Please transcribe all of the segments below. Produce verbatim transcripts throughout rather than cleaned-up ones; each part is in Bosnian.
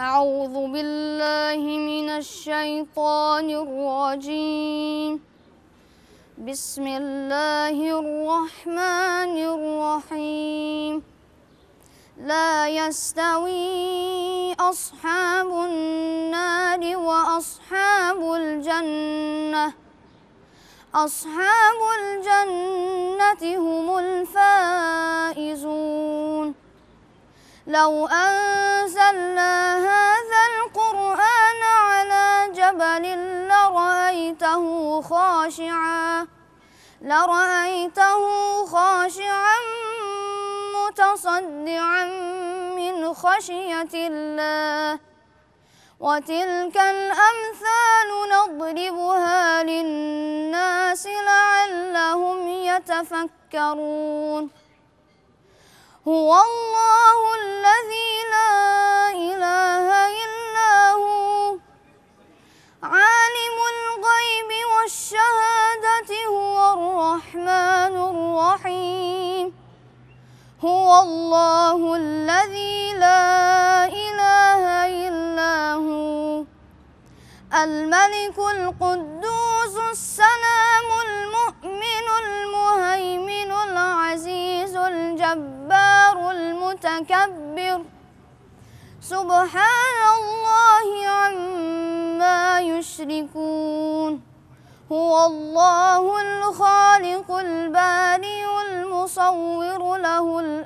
أعوذ بالله من الشيطان الرجيم بسم الله الرحمن الرحيم لا يستوي أصحاب النار وأصحاب الجنة أصحاب الجنة هم الفائزون لو أنزلنا هذا القرآن على جبل لرأيته خاشعا لرأيته خاشعا متصدعا من خشية الله وتلك الأمثال نضربها للناس لعلهم يتفكرون هو الله الذي لا إله إلا هو عالم الغيب والشهادة هو الرحمن الرحيم هو الله الذي لا إله إلا هو الملك القدوس السلام المؤمن المهيمن العزيز الجبار المتكبر سبحان الله عما يشركون هو الله الخالق البارئ المصور له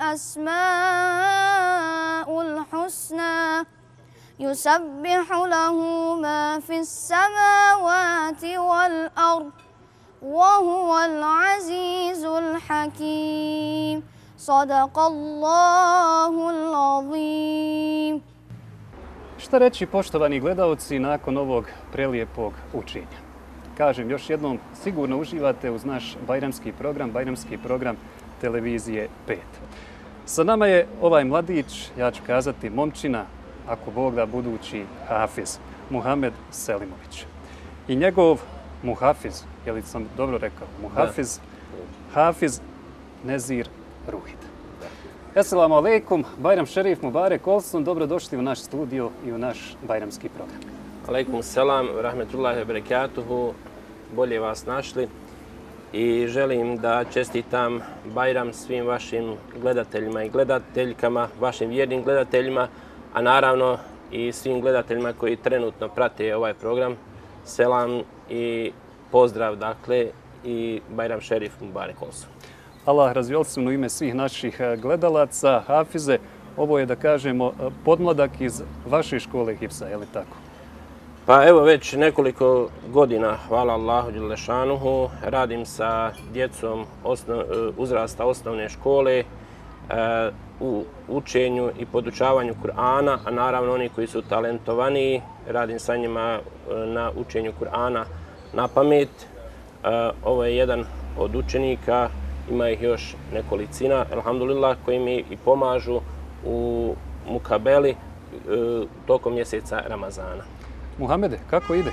الأسماء الحسنى يسبح له ما في السماوات والأرض وهو العزيز الحكيم صدق الله العظيم. Šta reći, poštovani gledaoci, nakon ovog prelijepog učenja? Kažem još jednom, sigurno uživate uz naš bajramski program, bajramski program televizije pet. Sa nama je ovaj mladić, ja ću kazati momčina, ako Bog da, budući hafiz, Muhamed Selimović. I njegov muhafiz, je li sam dobro rekao, muhafiz, hafiz Nezir Ruhid. Assalamu alaikum, Bajram Šerif Mubarek Olsun, dobrodošli u naš studio i u naš bajramski program. Alaikum selam, rahmetullahi wa barakatuhu, bolje vas našli i želim da čestitam Bajram svim vašim gledateljima i gledateljkama, vašim vjernim gledateljima, a naravno i svim gledateljima koji trenutno prate ovaj program. Selam i pozdrav, dakle, i Bajram Šerif Mubarek Olsun. Allah razvjelcim u ime svih naših gledalaca. Hafize, ovo je, da kažemo, podmladak iz vaše škole hifza, je li tako? Pa evo već nekoliko godina, hvala Allahu dželešanuhu, radim sa djecom osnov, uzrasta osnovne škole u učenju i podučavanju Kur'ana, a naravno oni koji su talentovaniji, radim sa njima na učenju Kur'ana na pamet. Ovo je jedan od učenika, ima ih još nekolicina, alhamdulillah, koji mi i pomažu u mukabeli tokom mjeseca Ramazana. Muhamede, kako ide?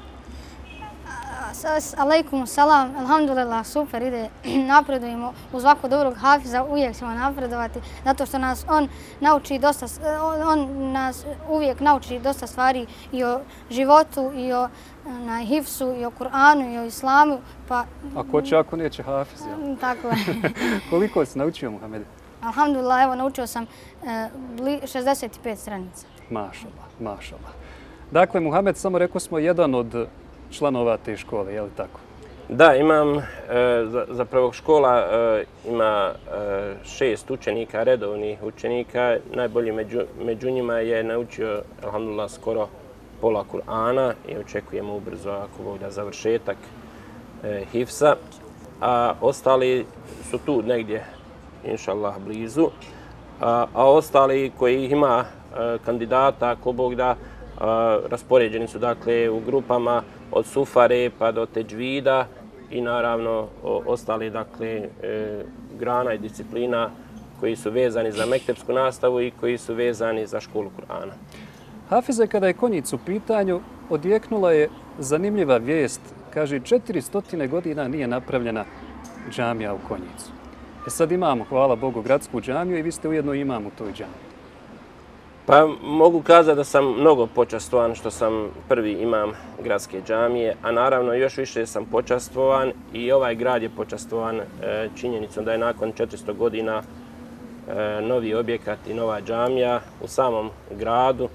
Alaikum salam, alhamdulillah, super ide, napredujemo. Uz ovako dobrog hafiza uvijek ćemo napredovati, zato što nas on nauči dosta, on nas uvijek nauči dosta stvari i o životu, i o na hifsu, i o Kur'anu, i o islamu. Pa, a ko će ako neće hafiz, jel? Tako je. Koliko si naučio, Muhamede? Alhamdulillah, evo, naučio sam šezdeset pet stranica. Mašallah, mašallah. Dakle, Muhamed, samo rekao smo jedan od članova te škole, je li tako? Da, imam, zapravo škola ima šest učenika, redovnih učenika. Najbolji među njima je naučio, alhamdulillah, skoro pola Kur'ana i očekujemo ubrzo, ako Bog da, završetak hifsa. A ostali su tu negdje, inšallah, blizu. A ostali koji ima kandidata, ako Bog da, raspoređeni su, dakle, u grupama od sufare pa do teđvida i naravno ostali, dakle, grana i disciplina koji su vezani za mektepsku nastavu i koji su vezani za školu Kur'ana. Hafize, kada je Konjic u pitanju, odjeknula je zanimljiva vijest. Kaže, četiristo godina nije napravljena džamija u Konjicu. E sad imamo, hvala Bogu, gradsku džamiju i vi ste ujedno imam u toj džamiji. Pa mogu kazati da sam mnogo počastvovan što sam prvi imam gradske džamije, a naravno još više sam počastvovan i ovaj grad je počastvovan činjenicom da je nakon četiristo godina novi objekat i nova džamija u samom gradu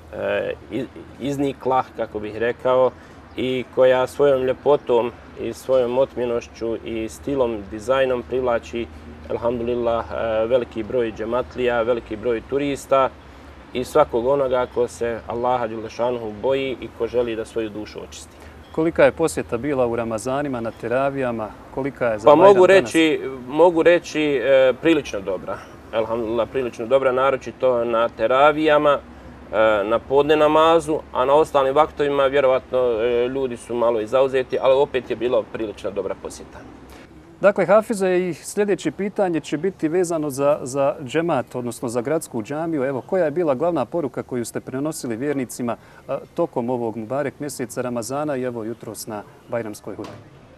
iznikla, kako bih rekao, i koja svojom ljepotom i svojom otmjenošću i stilom, dizajnom privlači, alhamdulillah, veliki broj džematlija, veliki broj turista i svakog onoga ko se Allaha dželešanuhu boji i ko želi da svoju dušu očisti. Kolika je posjeta bila u Ramazanima, na teravijama? Kolika je za Pa Bajram mogu danas? reći, mogu reći e, prilično dobra. Alhamdulillah, prilično dobra, naročito na teravijama, e, na podne namazu, a na ostalim vaktovima vjerovatno e, ljudi su malo i zauzeti, ali opet je bilo prilično dobra posjeta. Dakle, Hafize, i sljedeće pitanje će biti vezano za, za džemat, odnosno za gradsku džamiju. Evo, koja je bila glavna poruka koju ste prenosili vjernicima a, tokom ovog Mubarek mjeseca Ramazana i evo jutros na Bajramskoj hudbi?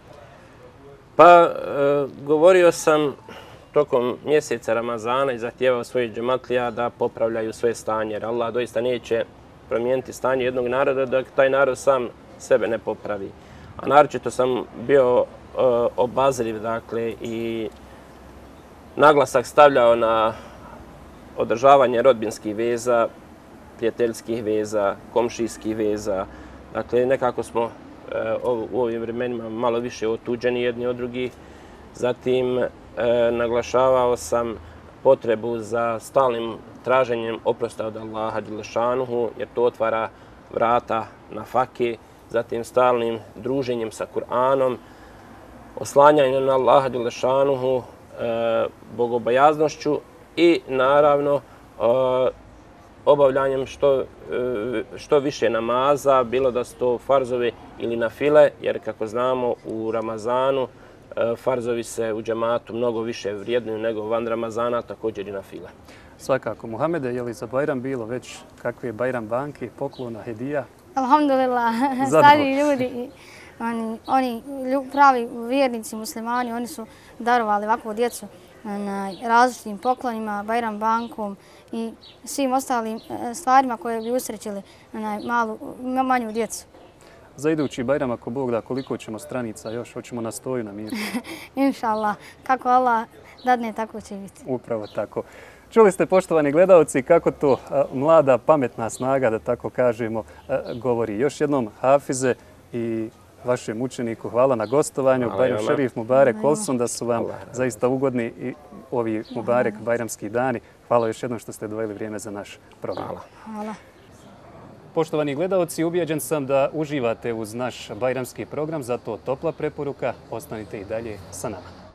Pa, e, govorio sam tokom mjeseca Ramazana i zahtijevao svojih džematlija da popravljaju svoje stanje, jer Allah doista neće promijeniti stanje jednog naroda dok taj narod sam sebe ne popravi. A naročito sam bio obazriv, dakle, i naglasak stavljao na održavanje rodbinskih veza, prijateljskih veza, komšijskih veza. Dakle, nekako smo u ovim vremenima malo više otuđeni jedni od drugih. Zatim, naglašavao sam potrebu za stalnim traženjem oprosta od Allaha dželešanuhu, jer to otvara vrata na fake, zatim stalnim druženjem sa Kur'anom, oslanjanjem na Allaha dželešanuhu, bogobojaznošću i naravno obavljanjem što, što više namaza, bilo da su to farzovi ili nafile, jer kako znamo u Ramazanu farzovi se u džematu mnogo više vrijednuju nego van Ramazana, također i nafile. Svakako. Muhamede, je li za Bajram bilo već kakve Bajram banke, poklona, hedija? Alhamdulillah, stari ljudi, oni, oni pravi vjernici muslimani, oni su darovali ovakvu djecu na različitim poklonima, Bajram bankom i svim ostalim stvarima koje bi usrećili na malu, manju djecu. Za idući Bajram, ako Bog da, koliko ćemo stranica još? Hoćemo na stoju na miru? Inša Allah, kako Allah dadne, tako će biti. Upravo tako. Čuli ste, poštovani gledalci, kako to a, mlada, pametna snaga, da tako kažemo, a, govori. Još jednom, Hafize i vašem učeniku, hvala na gostovanju. Bajram Šerif, Mubarek, Olsun, da su vam zaista ugodni i ovi Mubarek bajramski dani. Hvala još jednom što ste odvojili vrijeme za naš program. Hvala. Hvala. Poštovani gledalci, ubijeđen sam da uživate uz naš bajramski program, zato topla preporuka, ostanite i dalje sa nama.